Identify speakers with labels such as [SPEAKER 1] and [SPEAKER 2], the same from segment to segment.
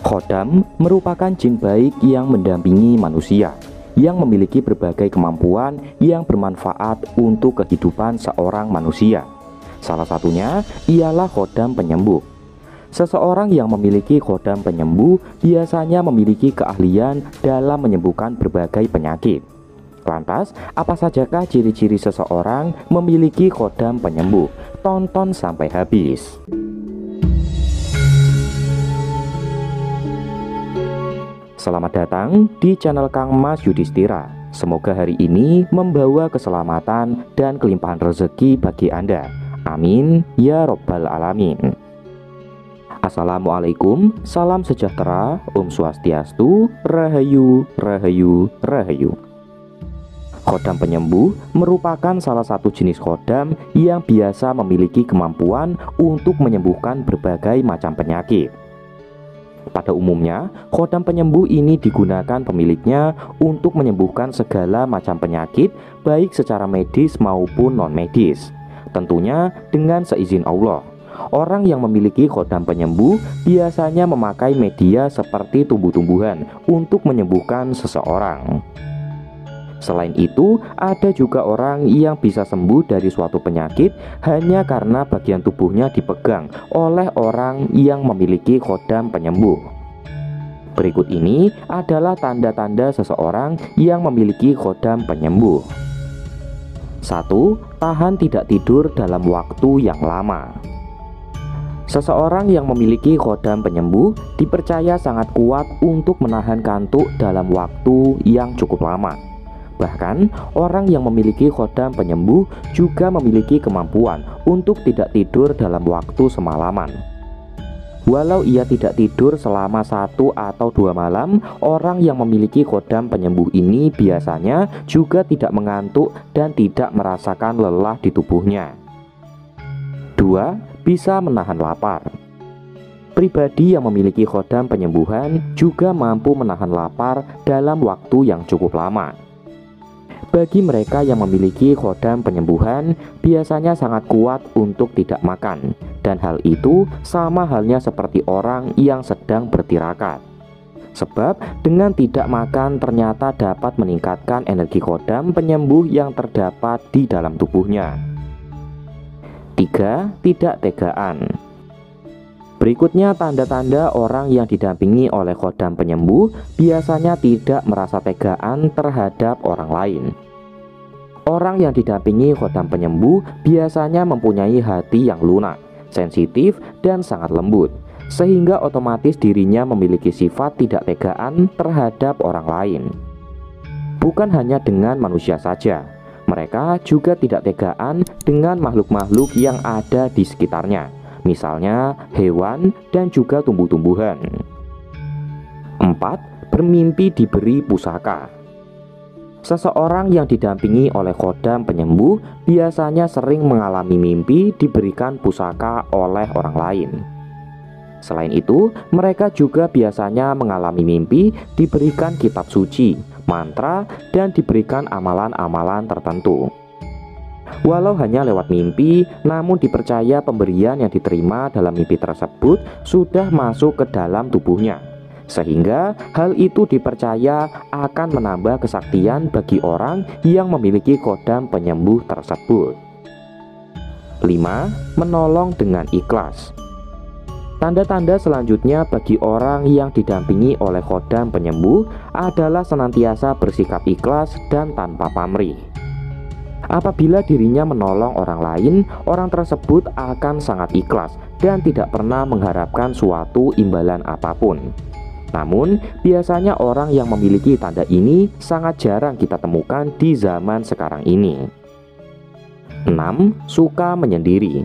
[SPEAKER 1] Khodam merupakan jin baik yang mendampingi manusia, yang memiliki berbagai kemampuan yang bermanfaat untuk kehidupan seorang manusia. Salah satunya ialah khodam penyembuh. Seseorang yang memiliki khodam penyembuh biasanya memiliki keahlian dalam menyembuhkan berbagai penyakit. Lantas, apa sajakah ciri-ciri seseorang memiliki khodam penyembuh? Tonton sampai habis. Selamat datang di channel Kang Mas Yudhistira. Semoga hari ini membawa keselamatan dan kelimpahan rezeki bagi Anda. Amin ya robbal alamin. Assalamualaikum, salam sejahtera, Om Swastiastu, Rahayu, Rahayu, Rahayu. Khodam penyembuh merupakan salah satu jenis khodam yang biasa memiliki kemampuan untuk menyembuhkan berbagai macam penyakit. Pada umumnya, khodam penyembuh ini digunakan pemiliknya untuk menyembuhkan segala macam penyakit, baik secara medis maupun non-medis. Tentunya dengan seizin Allah. Orang yang memiliki khodam penyembuh biasanya memakai media seperti tumbuh-tumbuhan untuk menyembuhkan seseorang. Selain itu, ada juga orang yang bisa sembuh dari suatu penyakit hanya karena bagian tubuhnya dipegang oleh orang yang memiliki khodam penyembuh. Berikut ini adalah tanda-tanda seseorang yang memiliki khodam penyembuh. 1. Tahan tidak tidur dalam waktu yang lama. Seseorang yang memiliki khodam penyembuh dipercaya sangat kuat untuk menahan kantuk dalam waktu yang cukup lama. Bahkan, orang yang memiliki khodam penyembuh juga memiliki kemampuan untuk tidak tidur dalam waktu semalaman. Walau ia tidak tidur selama 1 atau 2 malam, orang yang memiliki khodam penyembuh ini biasanya juga tidak mengantuk dan tidak merasakan lelah di tubuhnya. 2. Bisa menahan lapar. Pribadi yang memiliki khodam penyembuhan juga mampu menahan lapar dalam waktu yang cukup lama. Bagi mereka yang memiliki khodam penyembuhan, biasanya sangat kuat untuk tidak makan, dan hal itu sama halnya seperti orang yang sedang bertirakat. Sebab dengan tidak makan ternyata dapat meningkatkan energi khodam penyembuh yang terdapat di dalam tubuhnya. 3. Tidak tegaan. Berikutnya tanda-tanda orang yang didampingi oleh khodam penyembuh biasanya tidak merasa tegaan terhadap orang lain. Orang yang didampingi khodam penyembuh biasanya mempunyai hati yang lunak, sensitif, dan sangat lembut, sehingga otomatis dirinya memiliki sifat tidak tegaan terhadap orang lain. Bukan hanya dengan manusia saja, mereka juga tidak tegaan dengan makhluk-makhluk yang ada di sekitarnya, misalnya hewan dan juga tumbuh-tumbuhan. 4. Bermimpi diberi pusaka. Seseorang yang didampingi oleh khodam penyembuh biasanya sering mengalami mimpi diberikan pusaka oleh orang lain. Selain itu, mereka juga biasanya mengalami mimpi diberikan kitab suci, mantra, dan diberikan amalan-amalan tertentu. Walau hanya lewat mimpi, namun dipercaya pemberian yang diterima dalam mimpi tersebut sudah masuk ke dalam tubuhnya, sehingga hal itu dipercaya akan menambah kesaktian bagi orang yang memiliki khodam penyembuh tersebut. 5. Menolong dengan ikhlas. Tanda-tanda selanjutnya bagi orang yang didampingi oleh khodam penyembuh adalah senantiasa bersikap ikhlas dan tanpa pamrih. Apabila dirinya menolong orang lain, orang tersebut akan sangat ikhlas dan tidak pernah mengharapkan suatu imbalan apapun. Namun, biasanya orang yang memiliki tanda ini sangat jarang kita temukan di zaman sekarang ini. 6. Suka menyendiri.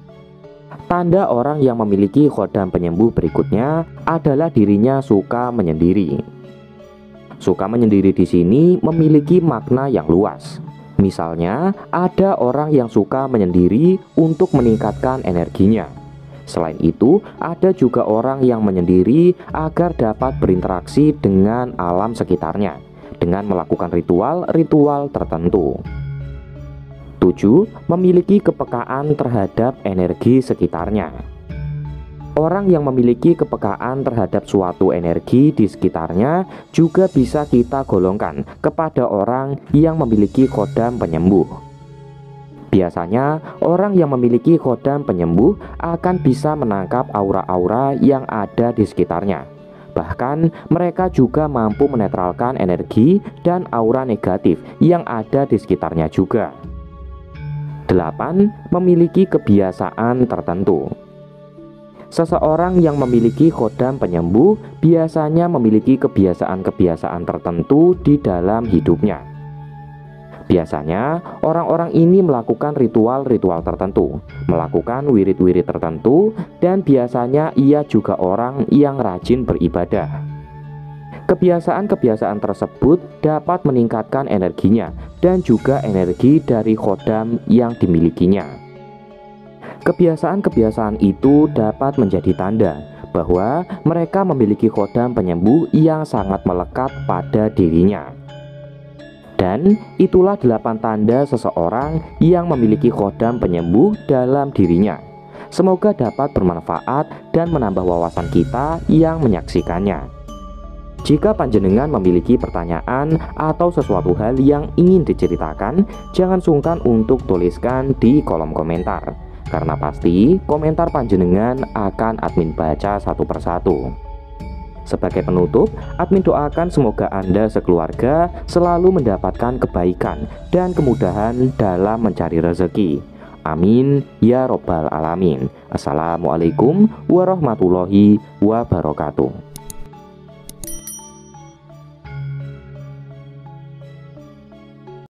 [SPEAKER 1] Tanda orang yang memiliki khodam penyembuh berikutnya adalah dirinya suka menyendiri. Suka menyendiri di sini memiliki makna yang luas. Misalnya, ada orang yang suka menyendiri untuk meningkatkan energinya. Selain itu, ada juga orang yang menyendiri agar dapat berinteraksi dengan alam sekitarnya dengan melakukan ritual-ritual tertentu. 7. Memiliki kepekaan terhadap energi sekitarnya. Orang yang memiliki kepekaan terhadap suatu energi di sekitarnya juga bisa kita golongkan kepada orang yang memiliki kodam penyembuh. Biasanya, orang yang memiliki kodam penyembuh akan bisa menangkap aura-aura yang ada di sekitarnya. Bahkan, mereka juga mampu menetralkan energi dan aura negatif yang ada di sekitarnya juga. 8. Memiliki kebiasaan tertentu. Seseorang yang memiliki kodam penyembuh biasanya memiliki kebiasaan-kebiasaan tertentu di dalam hidupnya. Biasanya, orang-orang ini melakukan ritual-ritual tertentu, melakukan wirid-wirid tertentu, dan biasanya ia juga orang yang rajin beribadah. Kebiasaan-kebiasaan tersebut dapat meningkatkan energinya dan juga energi dari kodam yang dimilikinya. Kebiasaan-kebiasaan itu dapat menjadi tanda bahwa mereka memiliki kodam penyembuh yang sangat melekat pada dirinya. Dan itulah 8 tanda seseorang yang memiliki kodam penyembuh dalam dirinya. Semoga dapat bermanfaat dan menambah wawasan kita yang menyaksikannya. Jika panjenengan memiliki pertanyaan atau sesuatu hal yang ingin diceritakan, jangan sungkan untuk tuliskan di kolom komentar. Karena pasti komentar panjenengan akan admin baca satu persatu. Sebagai penutup, admin doakan semoga Anda sekeluarga selalu mendapatkan kebaikan dan kemudahan dalam mencari rezeki. Amin ya robbal alamin. Assalamualaikum warahmatullahi wabarakatuh.